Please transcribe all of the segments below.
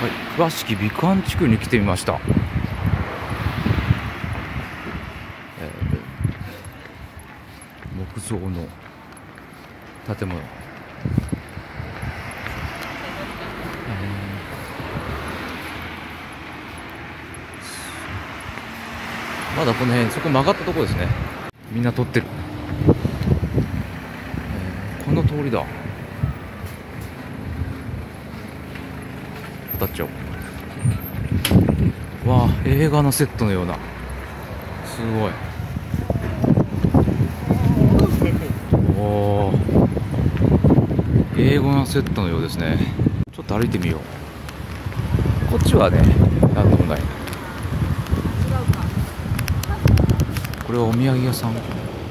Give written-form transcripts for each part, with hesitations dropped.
はい、倉敷美観地区に来てみました。木造の建物、まだこの辺、そこ曲がったところですね。みんな撮ってる。この通りだ。渡っちゃおう。わあ、映画のセットのような、すごい。おお、映画のセットのようですね。ちょっと歩いてみよう。こっちはね、なんでもない。これはお土産屋さん。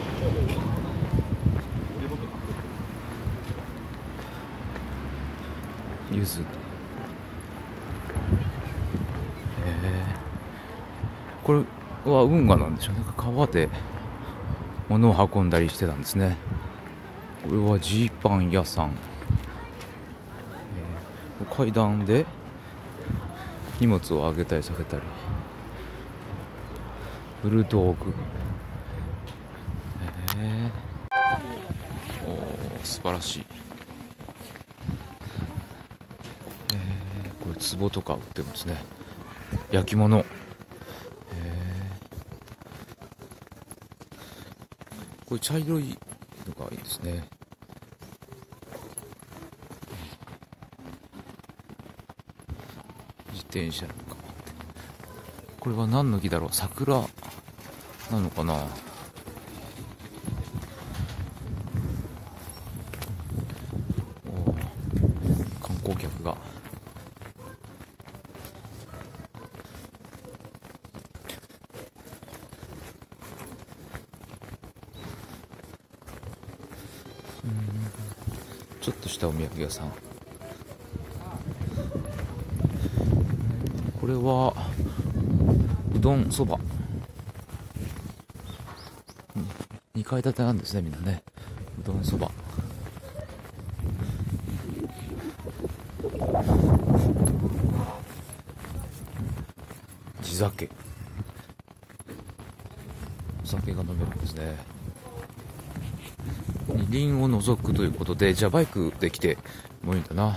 ゆず。これは運河なんでしょうね。川で物を運んだりしてたんですね。これはジーパン屋さん。階段で荷物を上げたり下げたり。ブルドーグ。素晴らしい。これ壺とか売ってるんですね。焼き物。これ茶色いのがいいですね。自転車とか。これは何の木だろう。桜なのかな。観光客が。ちょっとしたお土産屋さん。これはうどんそば。2階建てなんですね、みんなね。うどんそば。地酒。お酒が飲めるんですね。二輪を除くということで、じゃあバイクで来てもいいんだな。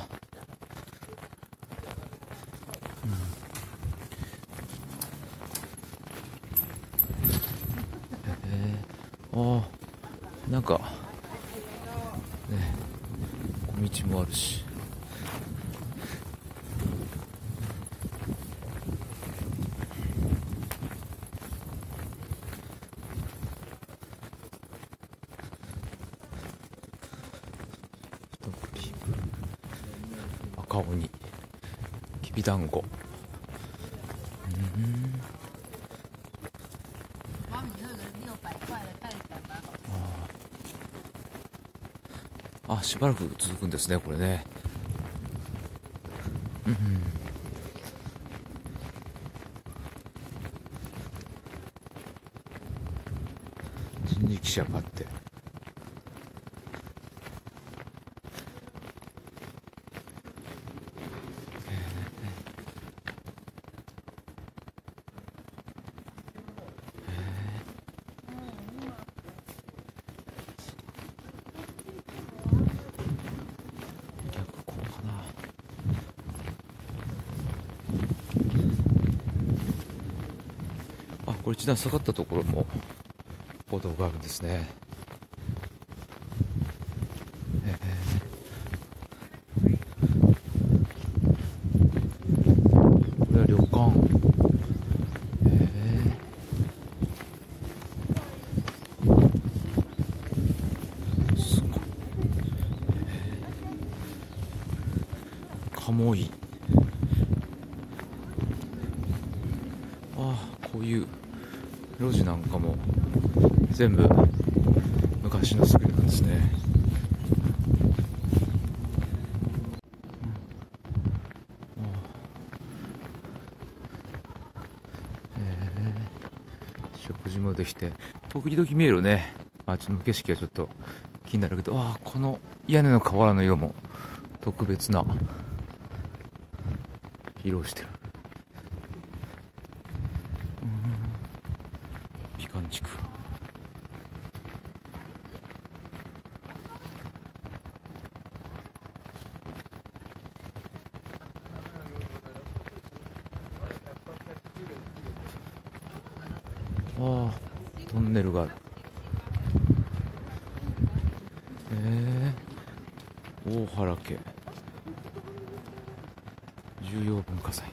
なんかね、小道もあるし。赤鬼、きびだんご。しばらく続くんですね、これね。人力車があって。これ一段下がったところも歩道があるんですね。これは旅館。すごい。鴨居。こういう路地なんかも全部昔の作りなんですね。食事もできて、時々見えるね、街の景色がちょっと気になるけど、この屋根の瓦の色も特別な色してる。美観地区。ああ、トンネルがある。大原家重要文化財。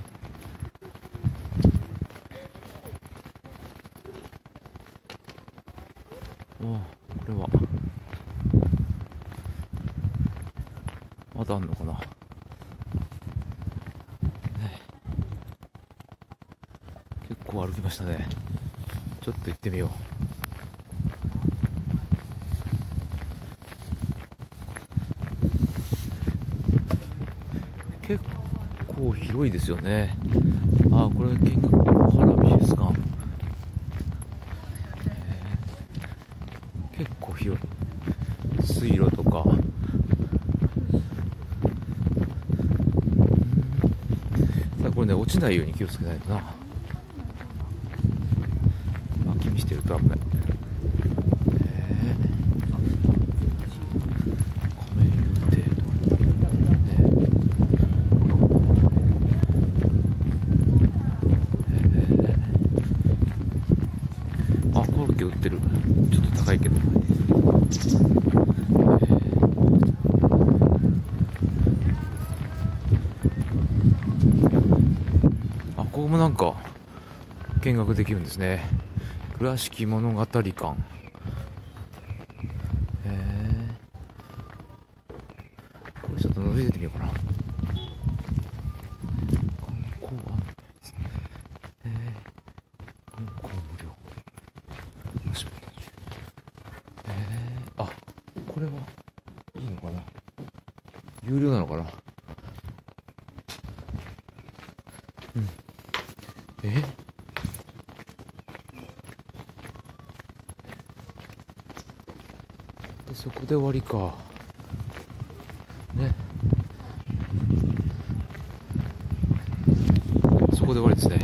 これはまだあんのかな。結構歩きましたね。ちょっと行ってみよう。結構広いですよね。これ見学大原美術館。結構広い。水路とか。さあこれね、落ちないように気をつけないとな。気にしてると危ない。コロッケ売ってる。ちょっと高いけど。ここもなんか見学できるんですね。倉敷物語館。これちょっと覗いてみようかな。観光案内ですね。観光無料。これはいいのかな。有料なのかな。そこで終わりかね。そこで終わりですね。